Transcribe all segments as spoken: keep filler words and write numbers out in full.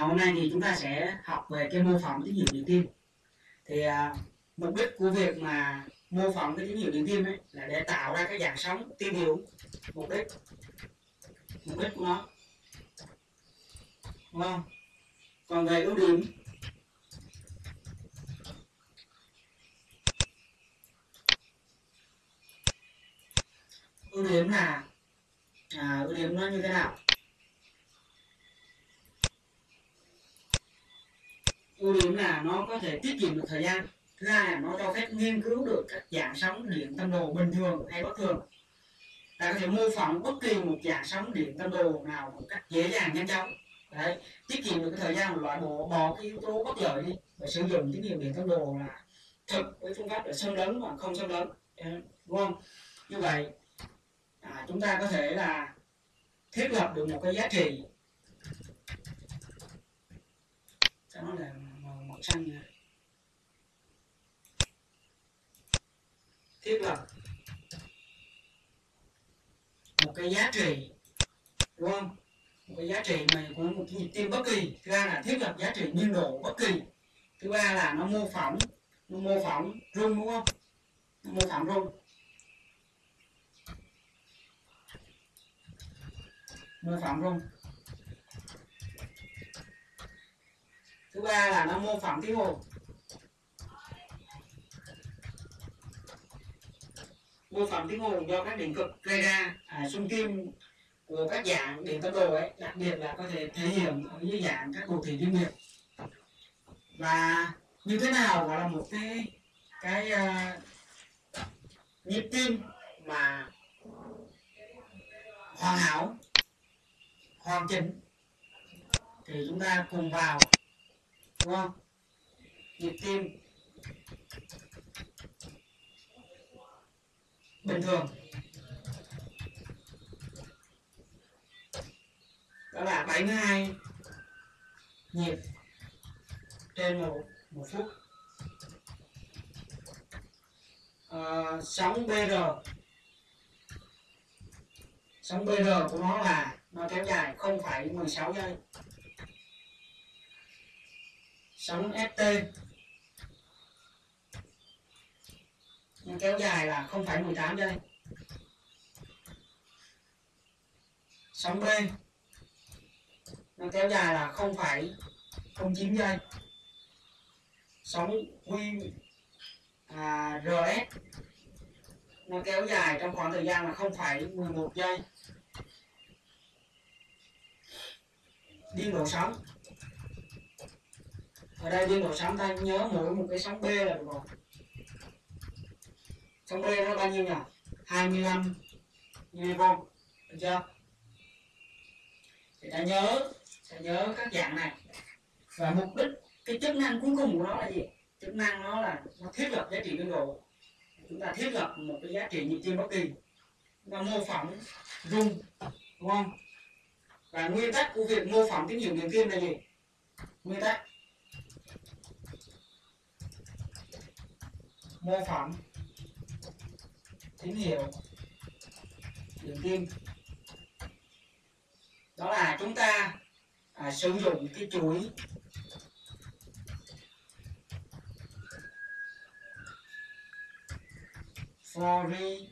hôm nay thì chúng ta sẽ học về cái mô phỏng tín hiệu điện tim. Thì à, mục đích của việc mà mô phỏng cái tín hiệu điện tim ấy là để tạo ra cái dạng sóng tín hiệu. Mục đích mục đích của nó, đúng không? Còn về ưu điểm, ưu điểm là à, ưu điểm nó như thế nào? Ưu điểm là nó có thể tiết kiệm được thời gian. Thứ hai là nó cho phép nghiên cứu được các dạng sóng điện tâm đồ bình thường hay bất thường. Ta có thể mô phỏng bất kỳ một dạng sóng điện tâm đồ nào một cách dễ dàng, nhanh chóng. Đấy, tiết kiệm được cái thời gian, loại bỏ bỏ cái yếu tố bất lợi đi và sử dụng tín hiệu điện tâm đồ là thực với phương pháp để xâm lấn và không xâm lấn, đúng không? Như vậy à, chúng ta có thể là thiết lập được một cái giá trị, cho nó là màu, màu xanh này. Thiết lập một cái giá trị, đúng không? Một cái giá trị mà của một cái nhịp tim bất kỳ. Thứ hai là thiết lập giá trị biên độ bất kỳ. Thứ ba là nó mô phỏng nó mô phỏng rung, đúng không? Nó mô phỏng rung mô phỏng rung Thứ ba là nó mô phỏng tiếng ồn. Mô phỏng tiếng ồn do các điện cực gây ra, à, xung kim của các dạng điện tâm đồ ấy, đặc biệt là có thể thể hiện ở dưới dạng các đồ thị riêng biệt. Và như thế nào gọi là một cái cái uh, nhịp tim mà hoàn hảo, hoàn chỉnh, thì chúng ta cùng vào, đúng không? Nhịp tim bình thường đó là bảy mươi hai nhịp trên một, một phút. À, sóng bê rờ sóng bê rờ của nó là nó kéo dài không phẩy mười sáu giây. Sóng ét tê nó kéo dài là không phẩy mười tám giây. Sóng B nó kéo dài là không phẩy không chín giây. Sóng Q à, rờ ét nó kéo dài trong khoảng thời gian là không phẩy mười một giây. Biên độ sóng, ở đây biên độ sóng ta nhớ mỗi một cái sóng B là được rồi. Sóng B nó bao nhiêu nhỉ? hai mươi lăm mi-li-vôn, được chưa? Thì ta nhớ ta nhớ các dạng này. Và mục đích, cái chức năng cuối cùng của nó là gì? Chức năng nó là nó thiết lập giá trị biên độ. Chúng ta thiết lập một cái giá trị nhịp tim bất kỳ, nó mô phỏng rung, đúng không? Và nguyên tắc của việc mô phỏng tín hiệu điện tim là gì? Nguyên tắc mô phỏng tín hiệu điện tim đó là chúng ta à, sử dụng cái chuỗi Fourier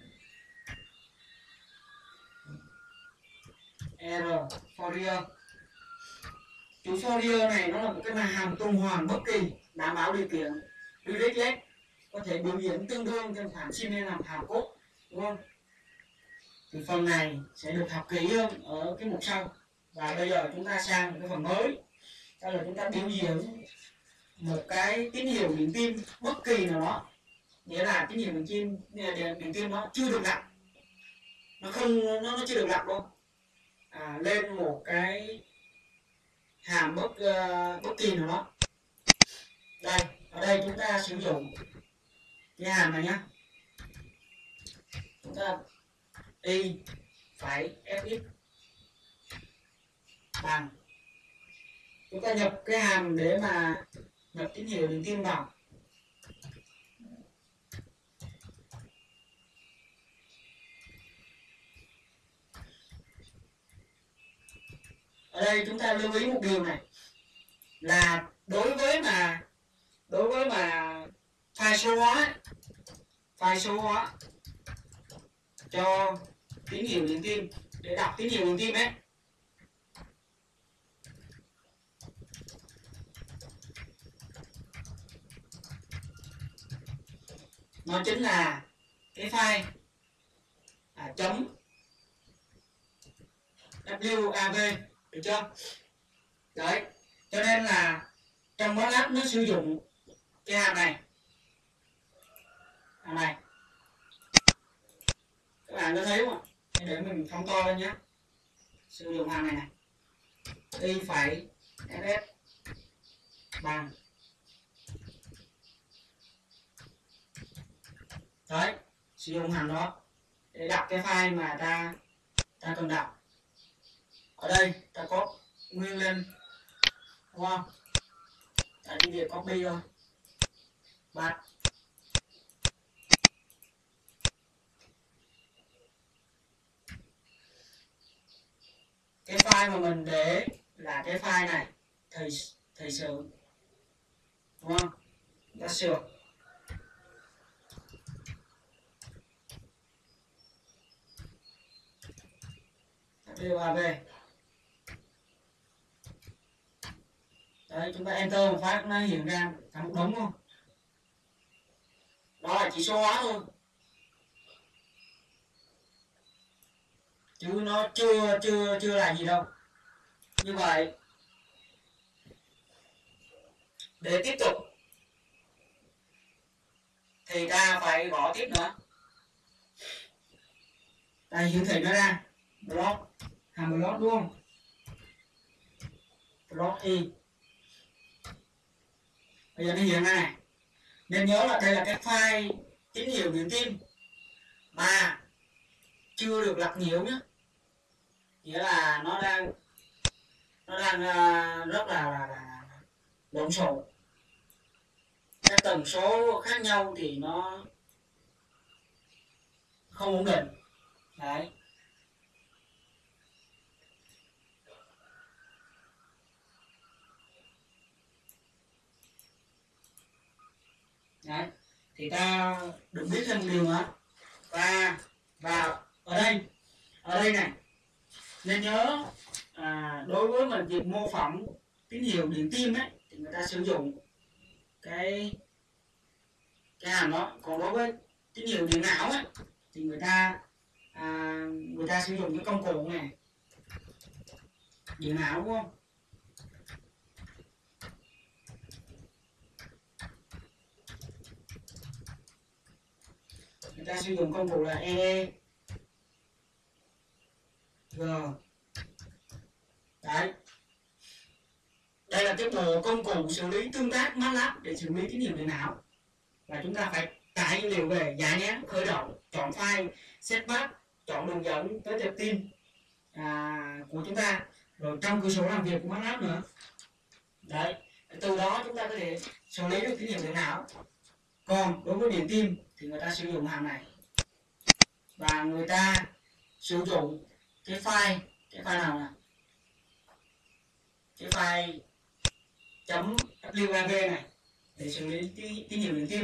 R Fourier. Chuỗi Fourier này nó là một cái hàm tuần hoàn bất kỳ đảm bảo điều kiện Dirichlet, có thể biểu diễn tương đương trên phản xi men làm hàm cốt, đúng không? Thì phần này sẽ được học kỹ hơn ở cái mục sau. Và bây giờ chúng ta sang một cái phần mới, đó là chúng ta biểu diễn một cái tín hiệu điện tim bất kỳ nào đó, nghĩa là tín hiệu điện tim điện tim nó chưa được lặp, nó không nó, nó chưa được lặp đâu, à, lên một cái hàm bất uh, bất kỳ nào đó. Đây, ở đây chúng ta sử dụng cái hàm này nhá, chúng ta y phải fx bằng, chúng ta nhập cái hàm để mà nhập tín hiệu điện tim vào. Ở đây chúng ta lưu ý một điều này, là đối với mà đối với mà file số hóa file số hóa cho tín hiệu điện tim, để đọc tín hiệu điện tim ấy, nó chính là cái file à, chấm wav, được chưa? Đấy, cho nên là trong MATLAB nó sử dụng cái hàm này, hàm này các bạn có thấy không ạ? Để mình phóng to lên nhé. Sử dụng hàm này này, y phẩy ss bằng, đấy, sử dụng hàm đó để đọc cái file mà ta ta cần đọc. Ở đây ta có nguyên lên, đúng không? Ta đi việc copy thôi, bắt cái file mà mình để là cái file này, thời thời sự, đúng không? Ta sửa wav. Đấy, chúng ta enter một phát nó hiện ra cả một đống luôn. Đó là chỉ số hóa thôi, chứ nó chưa chưa chưa là gì đâu. Như vậy để tiếp tục thì ta phải gõ tiếp nữa. Ta hiển thị nó ra, block, hàm block đúng không? Block y. Bây giờ nó hiện ra này. Nên nhớ là đây là cái file tín hiệu điện tim mà chưa được lọc nhiễu nhé. Nghĩa là nó đang nó đang uh, rất là, là, là lộn xộn. Các tần số khác nhau thì nó không ổn định. Đấy. Đấy. Thì ta được biết thêm điều nữa. Và và ở đây ở đây này nên nhớ à, đối với mình việc mô phỏng tín hiệu điện tim ấy thì người ta sử dụng cái cái hàm đó. Còn đối với tín hiệu điện não ấy thì người ta à, người ta sử dụng cái công cụ này, điện não đúng không? Người ta sử dụng công cụ là e e g. Đấy, đây là cái bộ công cụ xử lý tương tác MATLAB để xử lý tín hiệu điện não. Và chúng ta phải tải dữ liệu về, giải nén, khởi động, chọn file, setback, chọn đường dẫn tới tệp tin à, của chúng ta, rồi trong cửa sổ làm việc của MATLAB nữa. Đấy, từ đó chúng ta có thể xử lý được tín hiệu điện não. Còn đối với điện tim thì người ta sử dụng hàm này, và người ta sử dụng cái file cái file nào nè, cái file chấm wav này để xử lý tín hiệu điện tim.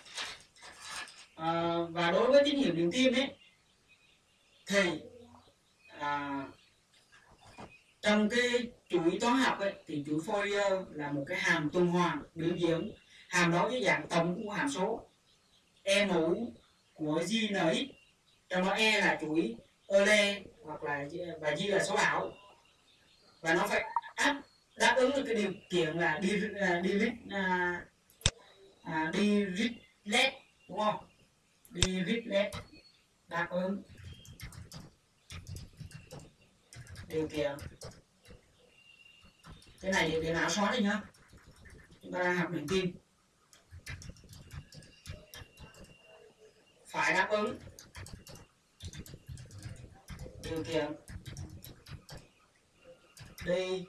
À, và đối với tín hiệu điện tim ấy thì à, trong cái chuỗi toán học ấy, thì chuỗi Fourier là một cái hàm tuần hoàn biểu diễn hàm đó với dạng tổng của hàm số e mũ của G N X, trong đó e là chuỗi Euler hoặc là và G là số ảo, và nó phải áp đáp ứng được cái điều kiện là đi đi à, à, đi Dirichlet, đúng không? Đi Dirichlet đáp ứng điều kiện. Cái này thì điện não xóa đi nhá, chúng ta đang học điện tim. Phải đáp ứng điều kiện đi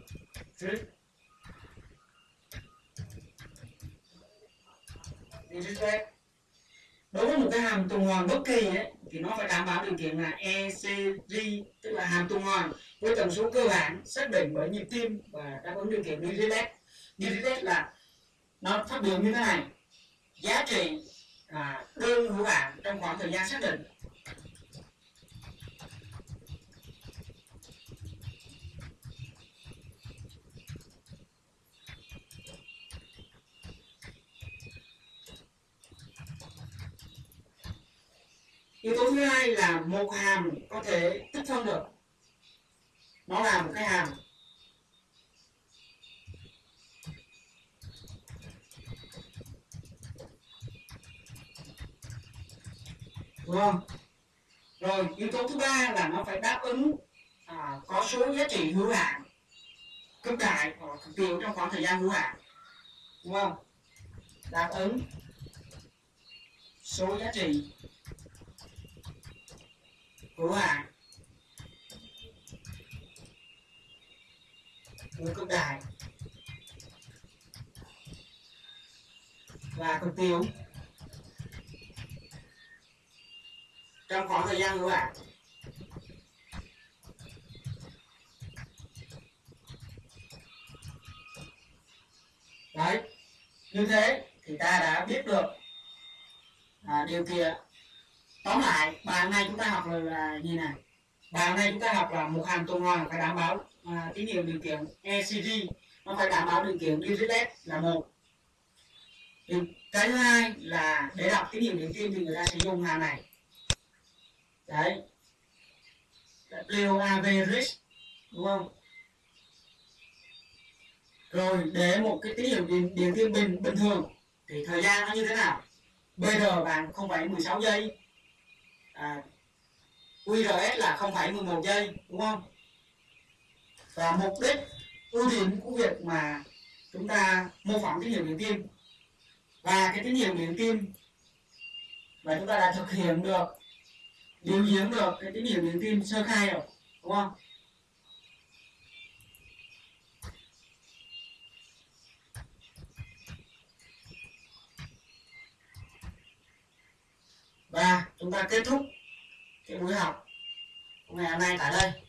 Dirichlet. Đối với một cái hàm tuần hoàn bất kỳ ấy, thì nó phải đảm bảo điều kiện là e xê giê, tức là hàm tuần hoàn với tần số cơ bản xác định bởi nhịp tim và đáp ứng điều kiện Dirichlet. Dirichlet là nó phát biểu như thế này: giá trị à, đơn hữu hạn trong khoảng thời gian xác định. Yếu tố thứ hai là một hàm có thể tích phân được. Nó là một cái hàm đúng không? Rồi yếu tố thứ ba là nó phải đáp ứng à, có số giá trị hữu hạn cực đại hoặc cực tiểu trong khoảng thời gian hữu hạn, đúng không? Đáp ứng số giá trị hữu hạn của cực đại và cực tiểu trong khoảng thời gian hữu hạn. Đấy, như thế thì ta đã biết được à, điều kiện. Tóm lại bài hôm nay chúng ta học là, là gì này? Bài hôm nay chúng ta học là một hàm tuần hoàn phải đảm bảo à, tín hiệu điều kiện e xê giê, nó phải đảm bảo điều kiện Dirichlet là một. Cái thứ hai là để đọc tín hiệu điện tim thì người ta sẽ dùng hàm này. Đấy, W A V risk, đúng không? Rồi để một cái tín hiệu điện, điện tim bình bình thường thì thời gian nó như thế nào? bê rờ bằng không phẩy mười sáu giây, à, quy rờ ét là không phẩy mười một giây, đúng không? Và mục đích ưu điểm của việc mà chúng ta mô phỏng tín hiệu điện tim và cái tín hiệu điện tim và chúng ta đã thực hiện được, điều diễn được cái tín hiệu điện tim sơ khai rồi, đúng không? Và chúng ta kết thúc cái buổi học ngày hôm nay tại đây.